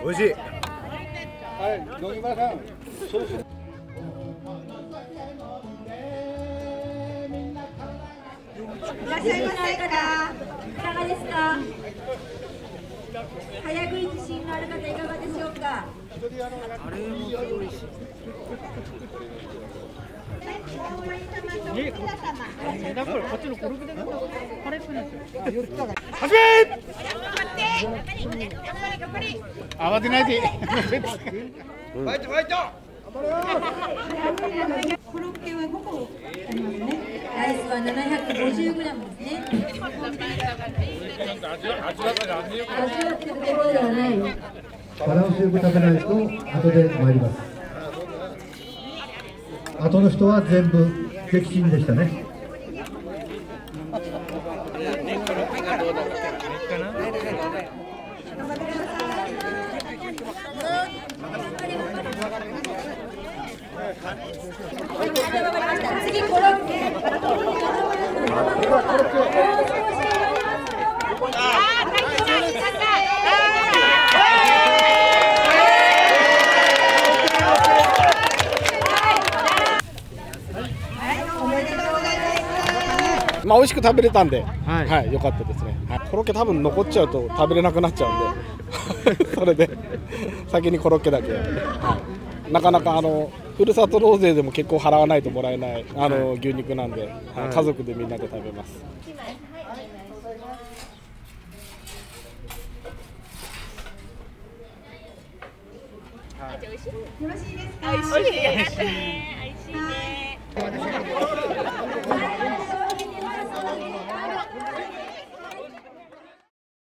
美味しい。 はい、野木村さん。 いらっしゃいませか。いかがですか。早食い自信のある方いかがでしょうか。 カレーも美味しい。 だからこっちのコルクでカレーっぽいんですよ。 始め。慌てないで。 ファイトファイト。 コロッケは5個ありますね。ライスは750g ですね。味わってるところではない。 バランスよく食べないと後で参ります。後の人は全部撃沈でしたね。 次コロッケ。 まあ美味しく食べれたんで、はい、良かったですね。コロッケ多分残っちゃうと食べれなくなっちゃうんで、それで先にコロッケだけ。なかなかふるさと納税でも結構払わないともらえない牛肉なんで、家族でみんなで食べます。 よろしいですか。 美味しい。美味しいね。